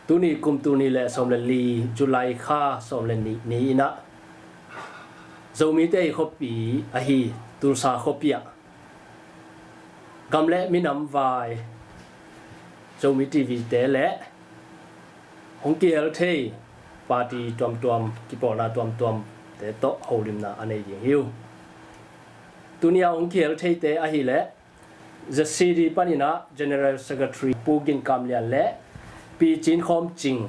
tu ni kum tu ni le som le li July kha som le ni ina Zomi te khopi a hi tu sa khopia gam le minam vai Zomi TV te le hong kiel the party tuam ki pona tuam te to holim na anei ding hiu tunia hong kiel the te a hi le the city panina general secretary pugin kamlian le pi chin khom ching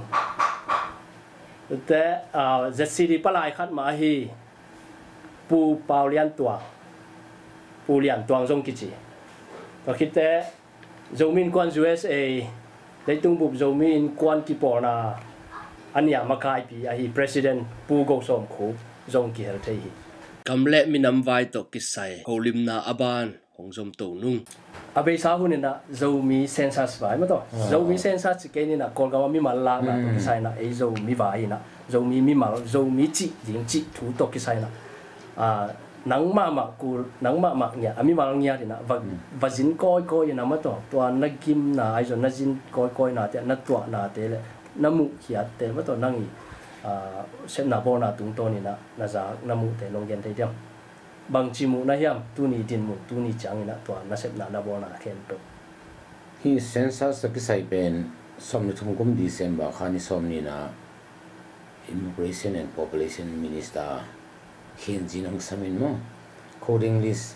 te the city palai khat ma hi pu pao lian tuang zong kichi to khite zomin kwan USA leitung bup zomin kwan ki pona ania makai pi a hi president pu go som khu zong ki hel thei hi kamle minam vai to kisai holim na aban hongzom to nung abe sa hun na zomi census vai ma to zomi census ke ni na kol ga mi mal la na to kisai na e zomi vai na zomi mi mal zomi chi ding chi thu to kisai na nang ma nya ami mal nya na vazin koi na ma to na kim na ai zo na jin koi na te na to na te le na mu khia te ma to nang sem na bo na tung to ni na za na mu te long gen te tiam bang chi mu na hiam tu ni din mu tu ni chang na to na sep na bo na khen to hi census ki sai pen som ni thum kum December khani som ni na immigration and population minister khen jin ang samin mo coding list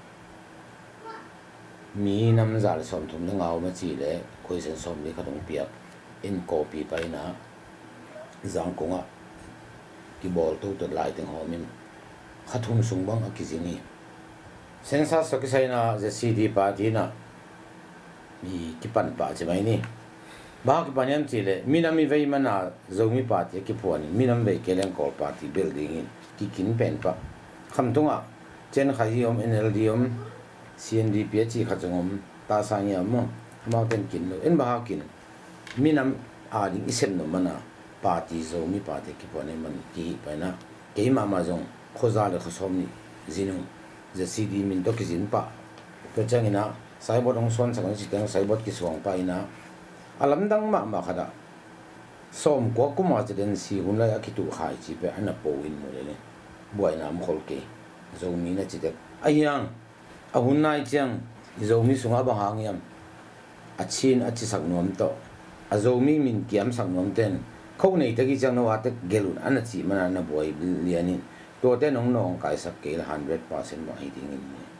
mi nam zal som thum le ngaw ma chi le question som ni khatong piak in copy pai na zang konga ki bol to lai teng homin khathum sung bang akizini census so ki sai na the city party na mi ki pan pa che mai ni ba ki panyan chi le minami vei mana zomi party ki phoni minam vei keleng kol party building in ki kin pen pa kham tunga chen khai om NLD om CNDP chi khachongom ta sang ya mo mountain kin no en ba kin minam a ding isem no mana party zomi party ki phoni man ki pa na ke ma ma jong khoza le khosom ni zinu the cd min to ki jin pa to changina saibot ong son sang si teng saibot ki suang pa ina alam dang ma khada som ko kuma chen si hun la ki tu khai chi pe ana po in mo le boy na mo khol ke zomi na chi te ayang a hun nai chang zomi sunga ba hang yam a chin a chi sak nom to a zomi min kiam sak nom ten khâu nei ta ki chang no wa te gelun ana chi mana na boy lianin to te nong kai sak ke 100% ma hi ding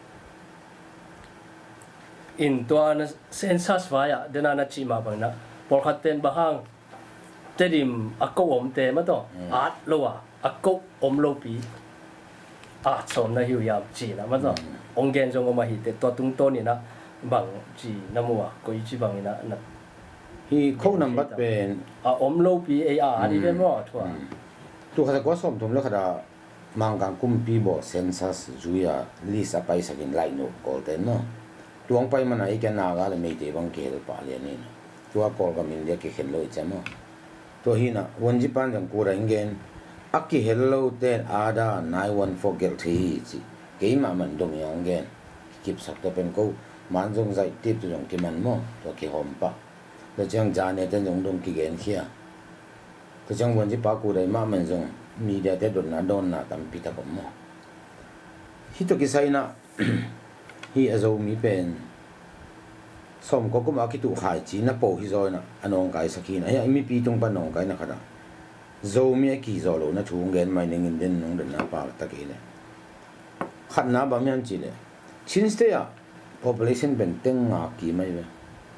in to na census vaya dena na chi ma bang na por khaten bahang tedim akko om te ma to at lowa akko om lo pi som na hiu ya chi na ma to ongen jong ma hi te to tung to ni na bang chi na mo ko chi bang na na hi khâu number pen om lo pi ar ni be mo thwa tu kha ko som thum lo kha mang kang kum pi bo census juya list apai sakin lai no kol ten no tuang pai mana I kan naga le mei te bang ke pa le ni tua kol ka min le ke khen lo chamo to hi na wonji pan jang ko ra ingen aki hello ten ada 914 gel thi chi ke ma man dong yang gen kip sak to pen ko man jong zai tip tu jong ki man mo to ki hom pa to jang ja ne ten jong dong ki gen khia to jang wonji pa ko dai ma man jong media te don na tam pita ko mo hi to ki sai na hi azo mi pen som ko ma ki tu khai chi na po hi zo na anong kai sakin ai mi pi tung pa nong kai na khada zo mi ki zo lo na chung gen mai ning in den nong den na pa ta ke le khat na ba mian chi le chin ste ya population ben teng nga ki mai be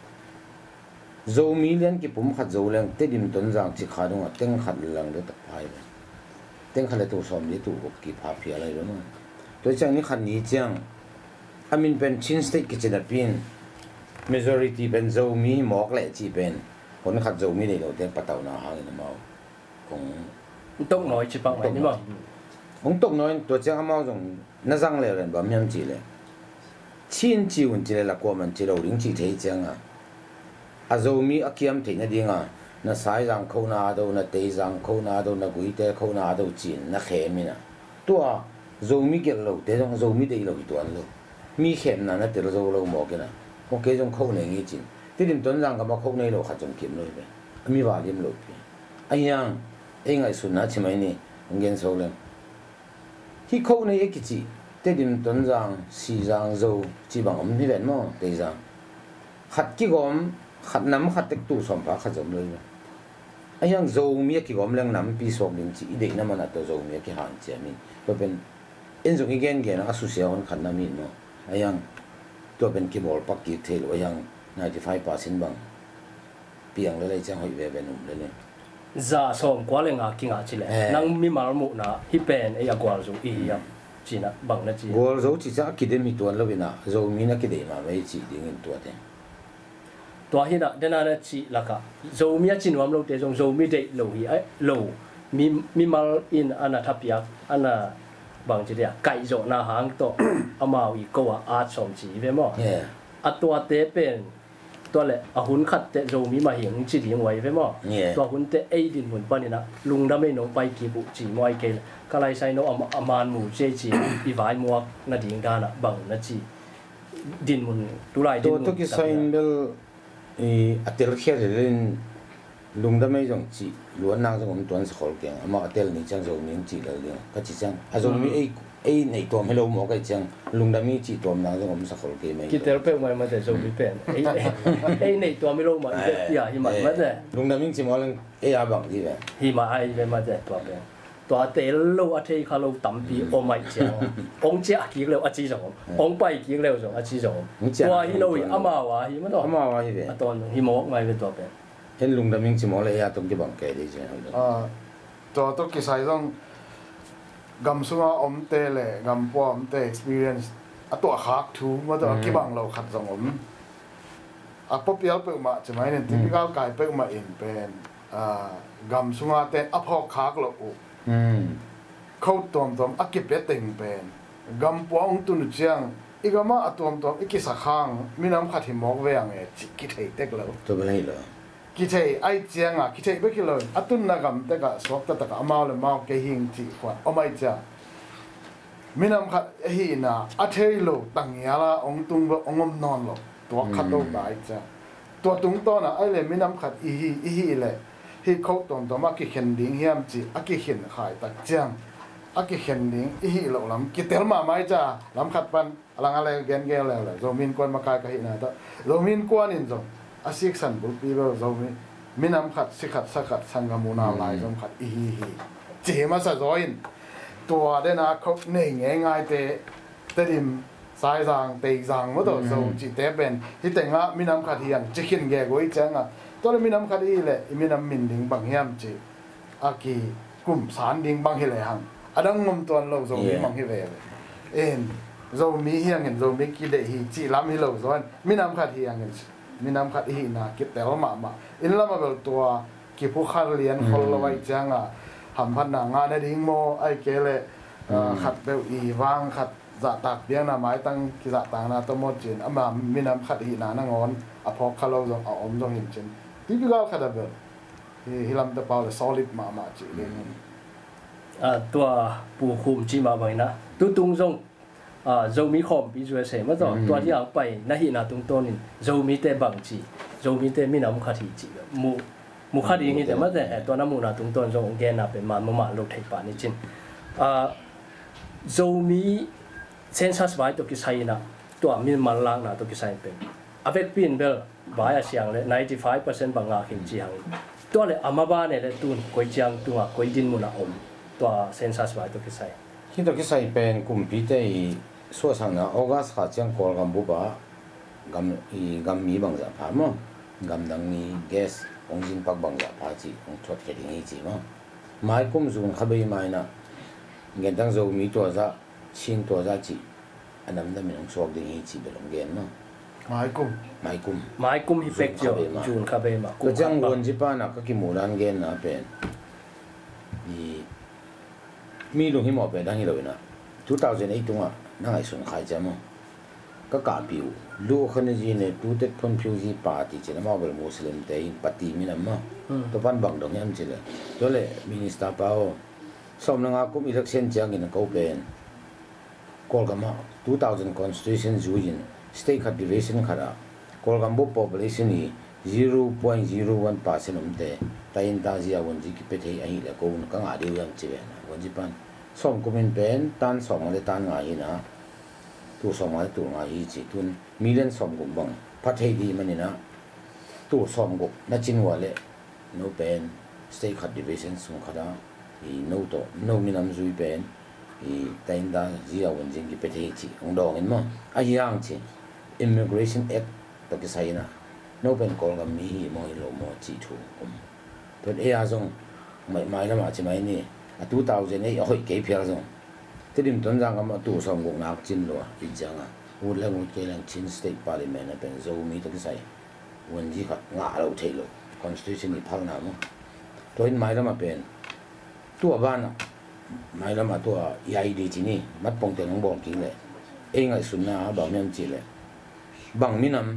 zo mi len ki pum khat zo leng te dim ton jang chi kha dong teng khat lang de ta phai be teng khale tu som ni tu ki pha phia lai lo no to chang ni khat ni chang amin pen chin state ki chena pin majority ben zo mi mok le chi ben kon khat zo mi nei lo te pataw na hang na mau kong tok noi chi pang mai ni mo ong tok noi to chang amao jong na jang le ren ba myam chi le chin chi un chi le la ko man chi lo ring chi thei chang a zo mi akiam thei na dinga na sai jang kho na do na te jang kho na do na gui te kho na do chin na khe mi na to zo mi ke lo te jong zo mi dei lo hi to an lo mi khem na na te zo lo mo ke na ko ke jong kho nei ngi chin ti dim ton jang ka ba kho nei lo kha jong kim lo be mi va lim lo pi ayang engai sunna chimai ni ngen so le hi kho nei ekichi te dim ton jang si jang zo chi bang om ni ven mo te jang khat ki gom khat nam khat tek tu som pa kha jom le ayang zo mi ki gom leng nam pi som ling chi de na mana to zo mi ki han che mi to ben en zo gen gen asu sia on khat na mi no ayang to ben ki bol pak ki thel ayang 95% bang piang le chang hoi ve benum le za som kwa le nga ki nga chi le nang mi mar mu na hi pen e agwal zo i ya chi na bang na chi gol zo chi cha ki de mi ton lo bina zo mi na ki de ma mai chi ding in to te to hi na de na na chi la ka zo mi chi nuam lo te zo mi de lo hi ai lo mi mal in ana thapia ana bang chi de kai zo na hang to amao i ko a som chi ve mo a to te penตัวเลยหุ่นขัดแต่โจมีมาเห็นจีดีไว้เว้ยมั้งตัวหุ่นแต่ไอ้ดินหุ่นปานนี่นะลุงดำไม่น้องไปกี่บุจีมวยเกลก็เลยใช้น้องอามานหมู่เจจีอีไว้มัวนาดิ่งดานะบังนาจีดินหุ่นตุลายดินหุ่นตัวที่ใช้เบลอัตเตอร์เขียนเล่นลุงดำไม่จงจีล้วนนางจงผมตัวนั้นสกอลเก่งมาอัตเตอร์นี่จังโจมีจีเลยเลยก็จีจังอาโจมีไอ้ในตัวไม่รู้หมอก็จังลุงดำมีจีตัวนั้นจงผมสกอลเก่งไหมคิดแต่เราเป็นมาแต่โจมีเป็นไอ้ในตัวไม่รู้มาอย่าหิมะมาแต่ลุงดำมีจีมอลไอ้อาบังจีแบบหิมะไอ้เป็นมาแต่ตัวเป็นตัวเตลโลอาเทคาโลตั้มปีโอไม่เจ้าองเจ้ากี่เร็วอาจีสององไปกี่เร็วสองอาจีสองตัวฮิโลอามาว่าหิมะตัวอามาว่าหิเป็นตัวหิมะไม่เป็นตัวเป็นเห็นลุงดำมีจีมอลไอ้อาตรงที่บังเกยดีใช่ไหมตัวตัวกิจสัยต้องกำสุงอมเตเลยกำปอมเต experience ตัวขาดทูมาตัวกี่บังเราขัดสงมป๊อปปี้เอาไปมาใช่ไหมเนี่ยที่พี่ก้าวไก่ไปมาเองเป็นกำสุงเตพอขาดเราเข้าตัวกิบเป็ดเต็งเป็นกำปองตุนเจียงอีกมาตัวอีกสักครั้งมีน้ำขัดหิมอกเวียงกิเทเต็กเราตัวเป็นไรเหรอกิเทไอเจียงกิเทไม่กี่เลยตุนนักแต่ก็สวบแต่ก็มาเลยมาเกหิงจีขวัญไม่จ้ามีน้ำขัดหินะเทโลตั้งยาละองตุงบ่องมนอนหรอกตัวขัดโลกได้จ้าตัวตุงตัวน่ะไอเลยมีน้ำขัดอีเลยที่เขาตัวมากิเห็นดิ้งเฮียมจีกิเห็นขายตักเจียงกิเห็นดิ้งเราลำกิเตลมาไม่จ้าลำขัดปันลังอะไรเกนแล้วเลยโจมินกวนมาไกลก็เห็นนะแต่โจมินกวนนี่จงอาศัยสันบุปผาโจมิน้ำขัดสิขัดสักขัดสังกมูนาลายโจมขัดเจมาสะจอยตัวเดน่ะเขาหนึ่งง่ายแต่ดิมสายจางเตยจางมาตัวโจจิตเตเป็นที่แต่งอ่ะมิน้ำขัดเฮียนจะขินแก่กุ้ยจังอ่ะตัวมิน้ำขัดเลยมิน้ำมินดิ่งบางเฮียมจีกีกลุ่มสารดิ่งบางเฮเลยหังดังงมตัวเราโจมีบางเฮเลยโจมีเฮียงเห็นโจมีกี่เดฮีจีล้ำให้เราโจมิน้ำขัดเฮียงเห็นมีน้ำขัดอีน่ะกิแต่ละมาอินละมาเป็นตัวกี่ผู้ขัดเลี้ยนคนละไว้จังอ่ะทำพันหนังงานในดิ้งโมไอเกลขัดเบลอีวางขัดจะตักเบี้ยน่ะไม้ตั้งกิจต่างน่ะตัวมดจีนมามีน้ำขัดอีน่ะนั่งงอนพอขัดเราจงเอาอมจงเห็นจีนที่พี่ก็ขัดเบลฮิลำตะเปาเลย solid มาจีนตัวปูคุมจีมาไว้นะตัวตุงจงโจมีขอมปีจวยเสมาต่อตัวที่อย่างไปน่าหินาตรงต้นนี่โจมีแต่บางจีโจมีแต่มีน้ำขัดจีมูขัดอย่างนี้แต่มาแต่ตัวน้ำมูนาตรงต้นโจงแกน่ะเป็นมาลูกไทยป่านี่จินโจมีเซนซัสไว้ตัวกิไซน่ะตัวมีมาล้างน่ะตัวกิไซเป็นอเวกปินเบลบายเสียงเลย95%บางงาขิงจีหังตัวเลยอามาบ้านเนี่ยเลยตุนกวยจังตัวกวยดินมูนาอมตัวเซนซัสไว้ตัวกิไซที่ตัวกิไซเป็นกลุ่มปีเตส่วนสังนะออกัสขาจังกอลกัมบุบะกัมมีบางอย่างพามั้งกัมดังนี้แก๊สองจินปักบางอย่างพาจีองทอดแค่ดิ้งจีมั้งไม้กุ้มซูนขับไปไม้น่ะเงินตั้งโจมีตัวจะชินตัวจะจีอันนั้นได้ไม่ต้องสวบดิ้งจีไปลงเงินมั้งไม้กุ้มฮิเฟกจูจูนขับไปมาก็จังวันจีป้าน่ะก็กิมูรันเงินน่ะเป็นมีลุงหิมอเป็นดังฮิโรยนะ2008ตัวนั่งไอ้ส่วนขายจะมั้งก็กาบิวลูกคนนี้เนี่ยดูเด็กคนผิวสีปาติเจนะมาเป็นมุสลิมแต่อินปฏิมินะมั้งตัวพันบังดงยังเจเลยตัวเลยมินิสตาร์เปล่าสมนังอากุมิเล็กเซนจังกินเขาเป็นกอลกัม2000 constitution จูอิน state division ขนาดกอลกัมบุ population นี่ 0.01% om te tayin ta zia wonji ki pethe ahi la ko ka nga de yam chibe na wonji pan som kumin pen tan som le tan nga hi na tu som ma tu nga hi chi tun million som gum bang pathe di manina tu som gum na chin wa le no pen state khat division sum khada I no to no minam zui pen I tayin ta zia wonji ki pethe chi ong dong in mo a yang chi immigration act to ki sai na no pen kol gam mi mo lo mo chi thu pen e a zong mai la ma chi mai ni a 2008 a hoi ke phia zong tidim ton jang am tu som gok nak chin lo I jang a u le mo ke lang chin state parliament a pen Zomi to ki sai won ji khat nga lo thei lo constitution ni phal na mo to in mai la ma pen tu ba na mai la ma tu a yai di chi ni mat pong te nong bong ki le e ngai sun na ba mem chi le bang minam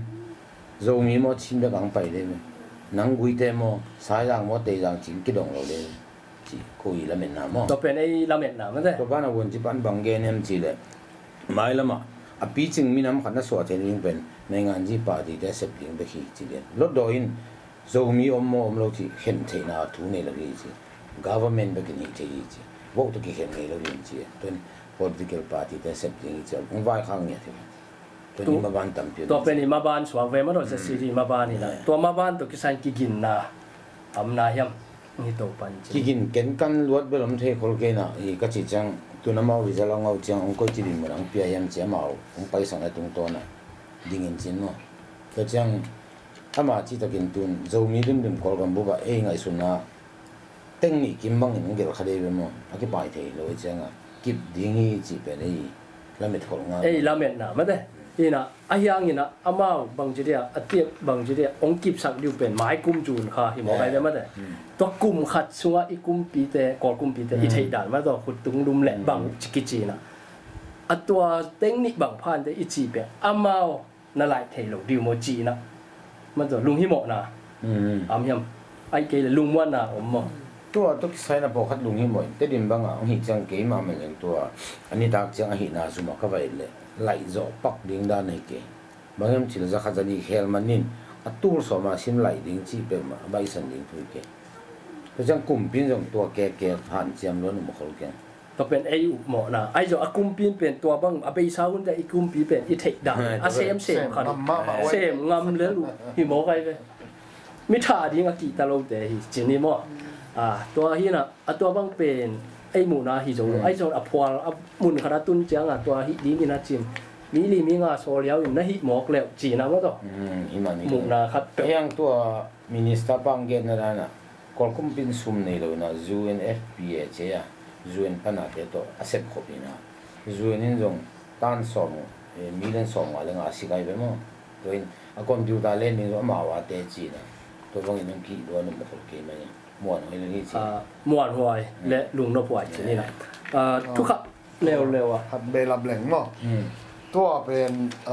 Zomi mo chim da gang pai le nang gui te mo sai yang mo te yang chim ki dong lo le chi ko I la men na mo to pen ai la met na ma de to ba na won ji pan bang ge nem chi le mai la ma a pi ching minam khan na so te ring pen mai ngan ji pa di te sep ling be hi chi le lot do in Zomi om mo om lo chi khen the na thu ne la ri chi government be ni te chi wo to ki khen ne lo rin chi ten political party te sep ling chi ong vai khang ne theตัวมาบ้านเป็นมาบ้านสว่างเวมาโดนสิริมาบ้านนี่นะตัวมาบ้านตัวกิสันกิกินนะอำนาจยังนี่ตัวปันกิกินเก่งกันลวดเบลมเทคอลเกน่ะอีก็จิจังตัวน้ำเอาวิจารณ์เอาจังองค์ก็จิริมรังเปียยมเจ้ามาองค์ไปสั่งไอ้ตรงตัวน่ะดิ่งจินเนาะก็จังถ้ามาจิตกินตุนจะมีดึงคอลกันบุบะเองไอ้สุนัขเต็งนี่กินบังนี่เกี่ยวกับคดีเป็นมั้งอากิไปเทเลยจังอ่ะกิบดิ่งจีเป็นไอ้ละเม็ดของงานละเม็ดน่ะไม่ได้นี่นะไอ้ยังนี่นะอามาบางจีเดียอเตียบางจีเดียองกิบสักดิวเป็นไม้กุมจูนค่ะหิมะไปได้มาแต่ตัวกุมขัดชัวอีกุมปีแต่กอกุมปีแต่อีเทียด่านมาตัวขุดตุงดุมแหลมบางจิกิจีนะตัวเต็งนี่บางพันแต่อีจีเป็นอามานั่นแหละเทโลดิวโมจีนะมาตัวลุงหิมะนะอามยำไอ้เกลลุงวันนะผมมองตัวตุกใส่นะบอกขัดลุงหิมะแต่ดิมบางอ่ะหิจังเก๋มาเหมือนตัวอันนี้ตากจังหินาสุมาเข้าไปเลยไหลจ่อปักดิ้งด้านในเกบางอย่างที่เราจะขัดดีเฮลมันนินอัตูสมาชิมไหลดิ้งจีเป็นมาใบสันดิ้งทุกเกเพราะฉะนั้นกลุ่มพินจงตัวแก่ผ่านเจียมล้วนมาเขาเกตัวเป็นไอ้หมอนะไอ้จ่อกุมพินเป็นตัวบางอาไปสาวน์แต่ไอ้กุมพินเป็นอีเทคด่านอาเซมขันเซมงามเลยลูกหิมะไปเลยมิถาดิ้งอากีตาโลเตหิจินิมอตัวฮีน่ะตัวบางเป็นไอ้หมูนาฮิโจไอ้โจอพวลมุนขนาดตุนจังตัวฮิดีมีนาจิมมีลีมีงาโซเลียวอยู่นะฮิหมอกแล้วจีนะมั้งตัวหมูนาครับยังตัวมินิสตาปังเกนนั่นน่ะกอลคุมปินซุมนี่เลยนะ UNFPA เจ้า UN ขนาดเดียวตัวอาเซปขบินะ UN นี่จงตันส่งมีเรื่องส่งอะไรงาสิกายไปมั้งตัวนี้คอมพิวเตอร์เล่นนี่ก็มาว่าเตจีนะตัวพวกนี้มันกี่ตัวนึงมาถูกเกมไหมม้วนหอยนี่สิม้วนหอยและลุงนพหอยนี่นะทุกข์เร็วอ่ะหัดเบลับแหลงมั้งตัวเป็น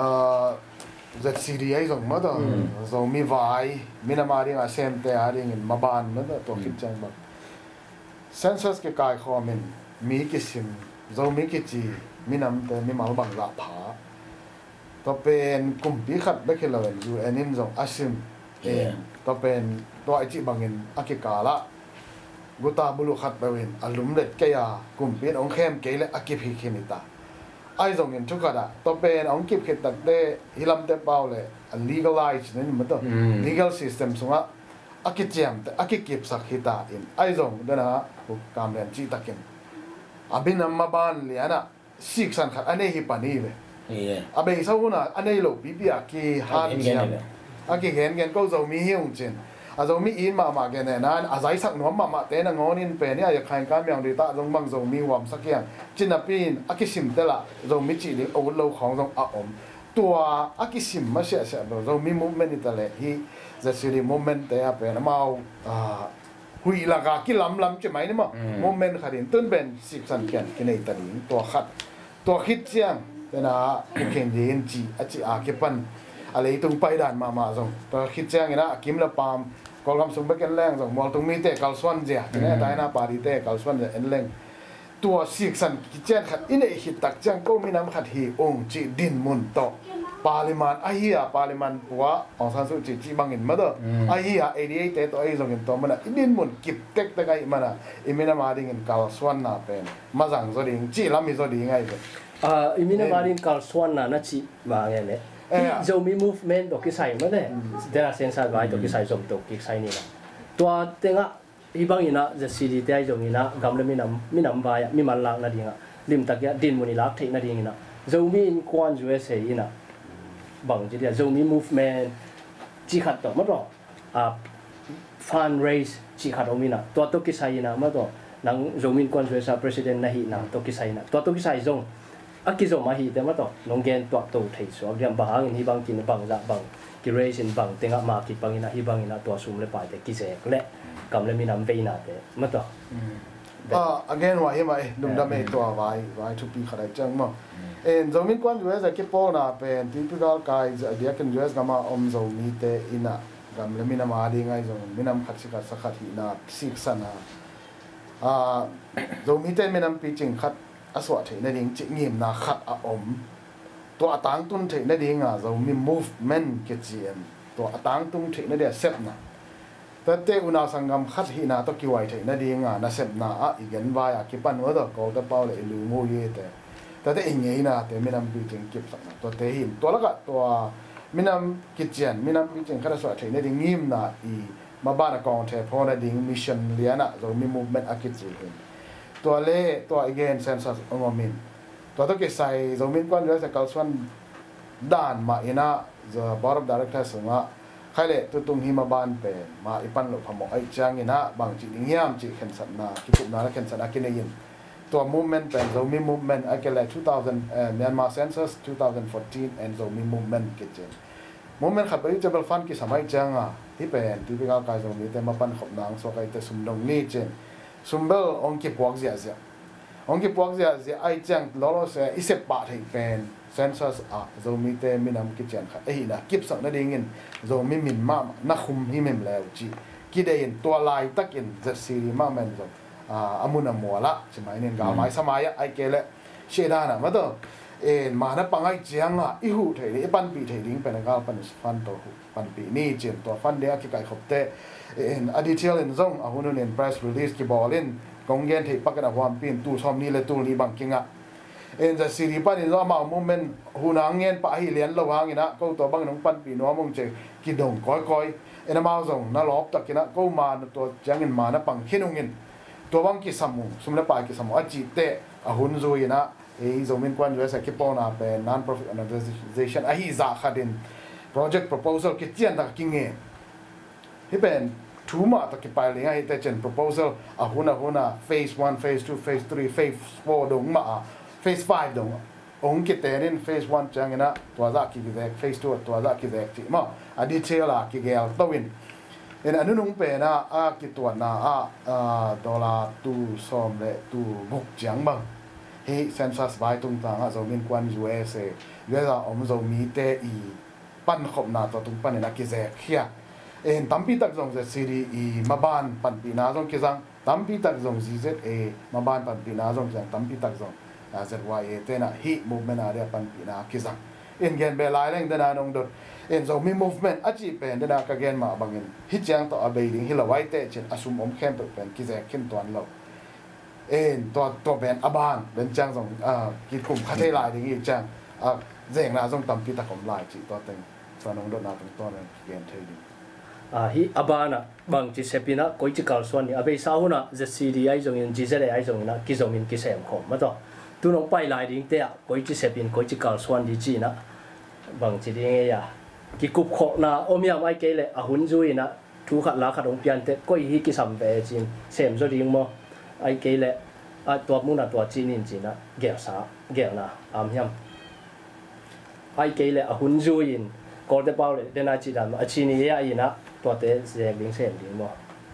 ZCD ไอ้ส่งมาตัวส่งมีไวมีน้ำมาเรียงอาเซมเตอเรียงมาบานมันตัวคิดจังแบบเซนซัสเกี่ยวกับข้อมันมีกี่สิมส่งมีกี่จีมีน้ำแต่มีมาบังละผาตัวเป็นกลุ่มปีขัดเบคเลอร์อยู่อันนี้ส่งอาซิมตัวเป็นตัวไอจีบางเงินอากิกาละกุตาบุลุขัดไปเวนอารมณ์เด็ดแกยากลุ่มเป็นองเข้มเกลอากิพิคินิตาไอส่งเงินทุกข์อะตัวเป็นองกิบเขตตัดเดฮิลัมเตเปาเลย legalize นี่มันตัว legal system ส่งอะอากิเจียมแต่อากิกิบสักฮิตาอินไอส่งเดนะผู้การเรียนจีตะกินอาบินมาบ้านเลียนะสิกสันขัดอันนี้ฮิปานีเลยอาเบย์สาวน่ะอันนี้โลปีปีอากิฮันเจียมอากิเห็นกันก็จะมีหิ้งจินอาจจะมีอินมาแกเนี่ยนั้นอาศัยสักหน่วมมาแต่นงอนินเป็นเนี่ยอยากให้การเมืองดีตาจงบังจงมีความสักอย่างจินนับปีนอากิสิมเตละจงมีจีริโอโลของจงอาอมตัวอากิสิมมาเสียจงมีโมเมนต์นี่แต่ละที่จะสิริโมเมนต์แต่เป็นมาหุยละกากิลำใช่ไหมนี่มั้งโมเมนต์ขัดอินต้นเป็นสิบสันเขียนกินในตะลิงตัวขัดตัวคิดเสียงแต่นะผู้เข่งเย็นจีอาจิอาเก็บปันอะไรตรงไปด่านมาส่งตัวคิดเสียงนะกิมละปามกอลคำสมบัติแรงส่งมอลตรงมีเตะกัลสวนเจียเนี่ยได้นะปาริเตะกัลสวนเจียแรงตัวสิกสันกิจเจนขัดอินเอหิตักจังก็มีน้ำขัดหีองจีดินมุนโต parliament ahia parliament puwa Aung San Suu Kyi chi bangin mado ahia 88 te to ai zongin to mana idin mun kip tek te kai mana imina ma ding in kal swan na pen mazang zo ding chi lami zo ding ai imina ma ding kal swan na chi ma nge ne Zomi movement to ki sai ma de there are sense vai to ki sai som to ki sai ni la to tenga ibang ina the city te ai zongina gamle minam ba ya mi man lak na dinga lim tak ya din muni lak thei na ding ina Zomi in kwan USA ina bang jadi Zomi movement jihad to mato fundraise jihad omina to kisai na mato nang Zomi kwan USA president na hi na to kisai na to kisai zong akizo ma hi te mato nonggen to thei so agyam bahang in hi bang kin bang la bang ki raise in bang tenga ma ki bang ina hi bang ina to sum le pa te ki se le kam le minam ve na te mato again wa hima dum da me to vai to pi khadai chang ma en Zomi kwan US ke po na pen typical kai dia kan US gama Zomi te ina gam le mina ma di ngai zong minam khatsi ka sakhat hi na sik sana Zomi te minam pi ching khat aswa the na ding chi ngim na khat a to atang tun the na ding Zomi movement ke chiem to atang tung the na dia sep na te una sangam khat hi na to ki wai the na ding na sep na a igen wa ya ki pan wa do ko ta pau le lu mo ye teแต่เองไงนะแต่ไม่นำปีจริงเก็บสักนะตัวเตหินตัวละก็ตัวไม่นำกิจการไม่นำปีจริงข้าราชการในดิ่งยิ้มนะอีมาบ้านกองเทพอในดิ่งมิชชั่นเลียนะเรามีมูฟเมนต์อากิจการตัวเล่ตัวอีกเงินเซนซัสองมินตัวต้องเก็บใส่เรามีก้อนเยอะจากการส่วนด้านมาอีน่ะจะบอร์ดดีเรคเตอร์ส่งอ่ะใครเล่ตัวตรงหิมาบ้านเป็นมาอีปันหลุดพมไอจังอีน่ะบางจีดิ่งยิ้มจีเข็นสันนะคิดปุ่มนะแล้วเข็นสันนะกินได้ยินตัว movement เป็น Zomi movement ไอ้เกล้2000 Myanmar census 2014 and Zomi movement กิจ movement ขัดไปที่จะเป็นฟันกี่สมัยจังที่เป็นที่เป็นการZomiแต่มาปั้นขบนางสกัยแต่สุ่มดงนี่เจนสุ่มเบลองกิบวกเสียองกิบวกเสียไอ้จังล้อเสียอิเสปะที่เป็น census Zomiแต่มีนำกิจขัดไอ้นะกิบสังนั่นเองZomiมินมานักคุมที่มิมแล้วจีกิเดียนตัวลายตักอินจะซีรีมาแมนจงอามุนมัวละใช่ไหมเนี่ยกาไม้สมัยไอเกลเชดานะมาตัวมานะปังไอเจียงอีหูเทยปันปีเทยดิ้งเป็นกาปันฟันตัวปันปีนี่เจียนตัวฟันเดียกิไก่ขบเตอดีเทลอินซงอาหุนเนี่ย press release กิบอลินกงเงินที่ปักกันความปีนตู้ชมนี่เลยตู้นี้บังกิงจะซีรีปันนี่เรามาโมเมนต์หูนางเงินปะให้เลี้ยนระวังนะก็ตัวบังน้องปันปีน้องมงเจกิดงก้อยมาซงน่าล้อตะกินะก็มาตัวจังเงินมานะปังขี้นงเงินตัวบางกิสมุสมเลปากิสมุอาจิเตอหุนซุยนะZomi kwan US ke pona pe non profit organization ahi za khadin project proposal ke tian da kinge hi ben thuma ta ki pai lenga hi te chen proposal ahuna phase 1 phase 2 phase 3 phase 4 dong ma phase 5 dong ong ke terin phase 1 changena to za ki ge phase 2 to za ki ge ti ma a detail la ki gel tawin en anu nung pe na ki to na dollar tu som le tu buk chang bang he census vai tung ta Zomi kwan USA USA Zomi te i pan khop na to tung pan na ki ze khia en tampi tak jong ze city i maban pan pi na jong ki jang tampi tak jong zz e maban pan pi na jong jang tampi tak jong ZYA te na hi movement area pan pi na ki jang en gen be lai leng da nong dot en Zomi movement achi pen da ka gen ma bangin hi chang to abeiding hi lawai te chen asum om khem pen ki ze khin ton lo en to ben aban ben chang jong ki kum kha thai lai ding i chang zeng na jong tam pi ta kom lai chi to teng fa nong dot na tong to na gen thai ding hi abana bang chi sepina koi chi kal swan ni abe sauna the CDI jong in jizere ai jong na ki Zomi ki sem khom ma to tu nong pai lai ding te koi chi sepin koi chi kal swan di chi na bang chi ding ya ki kup kho na omiam ai ke le ahun zui na thu khat la khat ong pian te koi hi ki sam ve chin sem zo ding mo ai ke leตัวมุนะตัวจีนินจีนะเกี่ยวสาเกี่ยวนะอามยำไอ้เกลี่ยหุ่นจูอินก็ได้เป้าเลยเดน่าจีดามอาชีนี้ยาอินะตัวเตะเสียงลิงเสียงลิงมั้ง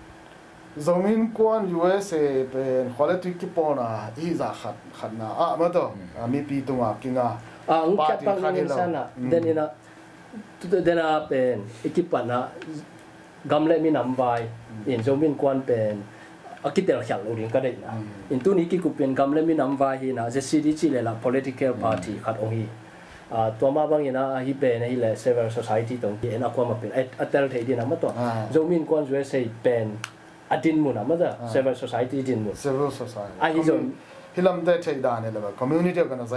Zomi kwan USA เป็นขอเลตุกิปอนะอีจะขัดนะมาตัวมีปีตัวกิงปาร์ตี้ขัดนี่นะเดนี่นะเดน่าเป็นอีกิปันนะกำเล่มีน้ำใบอินZomi kwanเป็นอากิเตอร์ขัดลูริงก็ได้นะอินตัวนี้กิคุเป็นกำเล่มีน้ำใบนะจะซีดีจีเลยละ political party ขัดองค์ตัวมาบางอย่างนะฮิเป็นฮิเลเซเวอร์ society ตรงที่นักความมาเป็นอัตเตอร์เทดินะมั้งตัวโจมินกวนช่วยใช้เป็นอดินมุนะมั้งตัว civil society ดินมุ civil society ฮิจงฮิลัมเดชดานเนี่ยเลย community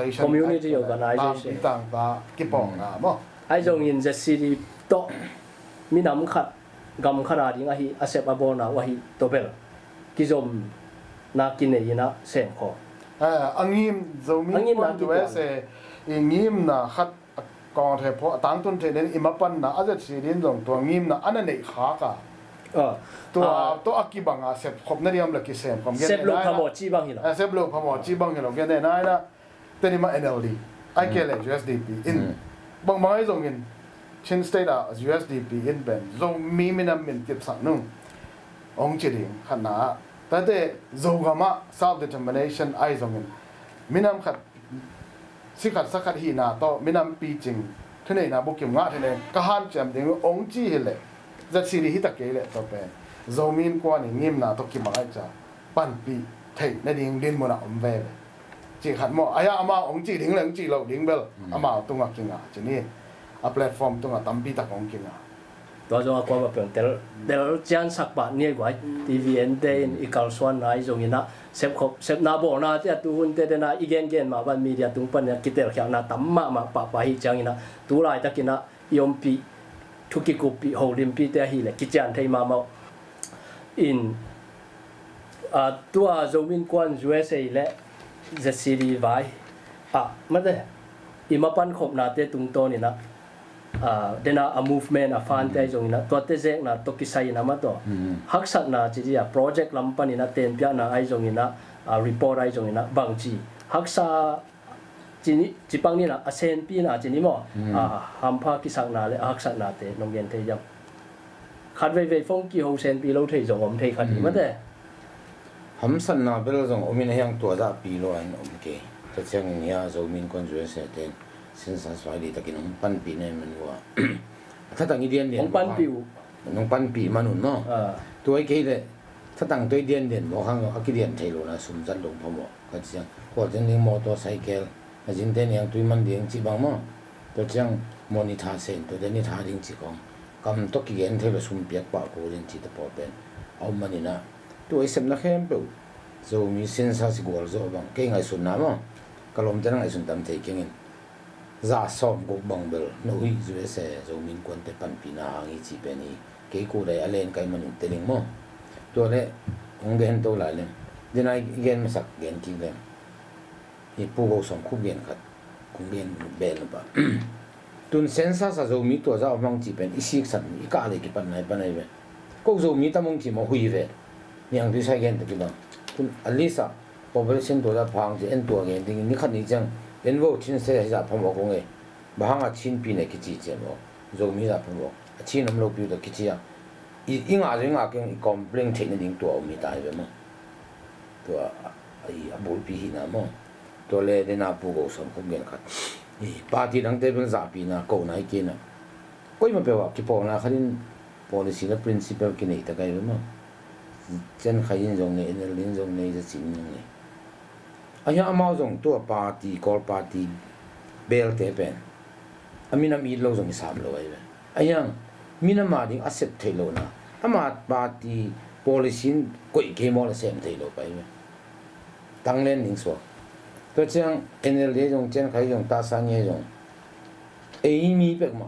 organization ต่างตากี่ปองนะมั้งจงยินจะซีดีโตมีน้ำขัดกำขนาดยังฮิอาเซบอาโบนะว่าฮิตัวเบลกิจมนักกินเนี่ยยินะเซมขออังยิมโจมินกวนช่วยใช้งิมนะขัดกองเทพอตั้งต้นเทนอิมาปันนะอาจจะซีดินตรงตัวงิมนะอันนั้นเองขากะตัวอักกิบังอาเซฟขบนั่นยังเล็กเซมผมเซฟโลกพมอจีบังฮิโลเซฟโลกพมอจีบังฮิโลกันได้นะนะแต่นี่มา NLD ไอเคเล USDP อินบางไอ้ตรงนี้ชินสเตทอะ USDP อินเป็นตรงมีมินามินเก็บสักนุ่งองค์จีริงขนาดแต่เดี๋ยวกามา self determination ไอ้ตรงนี้มินามขัดสิขัดสักขัดฮีนาโตมินามปีจริงท่านเองนะบุกเก็บงาท่านเองก็หันจำเดี๋ยวองค์จีเฮเลจะสิริฮิตะเกเลต่อไปโจมินกว่านี่งิมนาตกิมาไอจ้าปันปีเทในดิ่งดินมันอ่ะเวลจีขัดหม้ออายาอามาองจีดิ่งเลยองจีเราดิ่งเบลอามาตรงอ่ะกิงอ่ะจีนี่อ่ะแพลตฟอร์มตรงอ่ะตั้มปีตะกงกิงอ่ะตัวจงอ่ะกว่าแบบเดี๋ยวจานสักบาทเนี่ยกว่าทีวีเอ็นเดนอีกาลส่วนไหนจงยินะเซฟนาโบนาที่ตัวหุ่นเตนะอีเกนเกนมาวันมีเดียตุงปันเนี่ยคิดเดี๋ยวแค่นาตั้มมาปะฮิจังยินะตัวไรตะกินะยมปีทุกิกุปีโฮลิมปีเตหิเลยกิจการไทยมาเมาอินตัวโจมินกวน USA และจะซีรีไว้มันเดอิมาปันขบนาเตตุงโตนี่นะเดน่า movement ฟันเตจงนะตัวเตเจกนะตกิไซนะมาตัวฮักษัตนะจีจีโปรเจกต์ลำปันนี่นะเต็มพิจารณาไอจงนี่นะreport ไอจงนี่นะบางจีฮักษาจีนี่จีปังนี่นะเซนปีนะจีนี่มั้งฮัมพากิสักนาเลยฮักษัตนะเตนงเย็นเตยำขัดเวฟงกี่โฮเซนปีเราเทจงอมเทขัดมันเดฮัมสันนาเบลจงอมินยังตัวจะปีโลอันอมเกยจะเชียงนี้โจมินคนช่วยเสด็จสินสันสวายดีตะกินปันปีเนี่ยมันว่าถ้าตั้งอีเดียนปันปีน้องปันปีมันหนุนเนาะตัวไอ้เกยเลยถ้าตั้งตัวเดียนบอกข้างอักเดียนไทยโลนะสมจันลงพอหมดก็เชียงพอจะเลี้ยงมอเตอร์ไซค์จริงๆเนี่ยยังตัวมันเลี้ยงจีบางมั้งตัวเชียงมอนิทาเซนตัวเดนิทาดิ้งจีกองกำตกเย็นเทวสุมเปียกปากโกเรนจีตะปอเป็นเอามันนี่นะตัวไอ้เสมนักเข้มเปล่าโจมีเซนซาสิกอลโจบังเก่งไอ้สุนนะมั้งกลมจะนั่งไอ้สุนตามเทเก่งจะซ้อมกุบังเบลนู่นอยู่เสียโจมีคนเตปันปีนาอีจีเป็นนี่เกี่ยกูได้อะไรกันมันเตลิงมั้งตัวเล่องเกนตัวหลายเลยเดี๋ยวนี้เกนมาสักเกนกี่เลยนี่ผู้เขาส่งคู่เกนขัดคู่เกนเบลหรือเปล่าตุนเซนซ่าจะมีตัวจะเอามังจีเป็นอีสิกสันอีกอะไรกี่ปันไหนเว้ยก็จะมีตั้งมังจีมาหุยเว้ยนี่ยังดูใช้เงินตะกี้บ้างตุนอันนี้ซะ population ตัวจะพังจะเอ็นตัวเงินดิ้งนี่ขัดนี่จังเอ็นว่าชินเสียจะพังบอกงเงบ้างอ่ะชินปีเนี่ยคิดจีเจมั้งจะมีจะพังบอกชินน้ำลบอยู่แต่คิดจีอ่ะอีงาจะงาเก่งอีกอมเปล่งเทนดิ้งตัวมีตายเว้ยมั้งตัวไอ้บุลปีนะมั้งตัวเล่เดน่าปูโกสมคุ้มเงินขัดปาร์ตี้นั่งเตะเป็นสาปีนะกูนายกินนะก็ยังไม่เป็นว่าที่พอนะเขาดิน policy และ principle กินอีกแต่ไงรู้มั้งเช่นใครยินจงเนี่ยเนี่ยลินจงเนี่ยจะสิ่งนึงเนี่ยอันนี้อามาจงตัวปาร์ตี้ call party เบลเตเป็นอามีน้ำอีโลจงมีสามโลไว้อันยังมีน้ำมาดิ้ง accept เทโลนะอามาปาร์ตี้ policy ก็อีกเกมอลเซมเทโลไปตั้งเล่นนิ่งสวตัวเช่น NLD จงเช่นใครจงตาสัญญาจงมีเป็กมา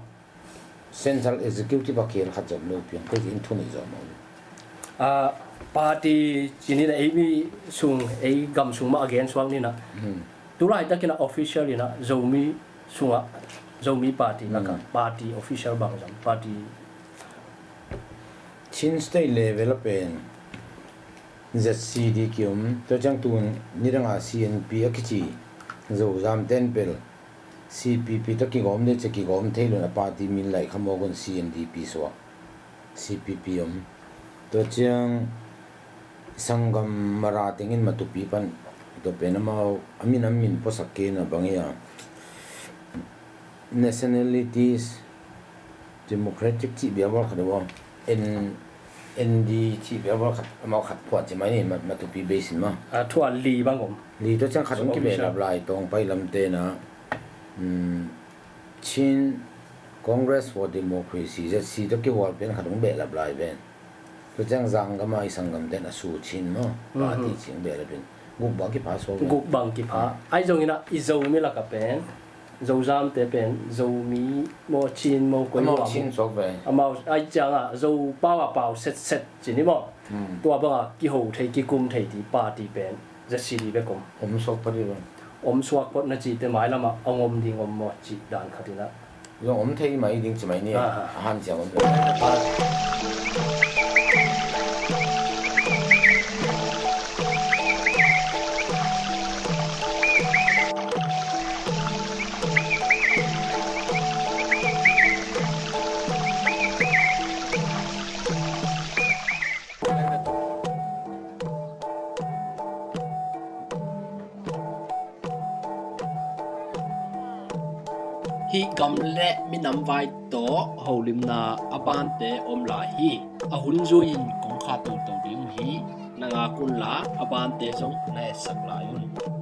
Central Executive เขียนขัดจับโลกเพียงก็จะอินทุนอีกจอมปาร์ตี้จีนี่นะมีส่งกำส่งมา against วังนี่นะตัวไรตะกี้นะ official นี่นะZomiส่งZomi party นะกัน party official บางจัง party ชินสเตย์เลเวลเป็นZCD คิมตัวจังตุนนี่ดังCNP อักจีโจจามเต้นเปล CPP ตะกี้กอมเนี่ยจะกี้กอมเทลุนะปาร์ตี้มินไลขโมยกัน CNDP สวะ CPP ตัวจังสังกัมมาราติงินมาตุปีปันตัวเป็นมาอามินพอสักเกนะบางอย่าง nationalities democratic ที่เบียว่าเขาเรียกว่า ND ที่เบียว่ามาขัดขวดใช่ไหมนี่มาตุปีเบสินมาทั่วลีบ้างผมลีตัวจังขัดต้องกินแบบลายตรงไปลำเตนะ Chin Congress for Democracyจะสีตัวกี่วันเป็นขนมเบลล์ลายเป็นก็จังจังก็มาอีสังกัมเดนสู้ชินเนาะปาร์ตี้ชิงเบลล์เป็นกุกบังกิพาโซ่กุกบังกิพาไอ้ตรงนี้นะอีโซมีละกับเป็นโซจามเตเป็นโซมีโมชินโมกุยว่าชินโซ่เป็นมาไอ้จังอ่ะโซป้าวป้าวเสร็จจีนี่มั้งตัวบ้ากี่หูเทกี่กุมเทที่ปาร์ตี้เป็นจะสีดีเบกมโซ่ปะดิบังสวกปนจีเตหมายละมาเอาดีหมดจีด่านขัดนะ用เทมาอีกใช่ไหมเนี่ยหันเสียงฮีกำเละมินำไว้โตหอลิมนาอปานเตอมลาฮีอาหุนจุยกงขาตูตองดิงฮีนางากุนลาอปานเตจงเละสักลายุน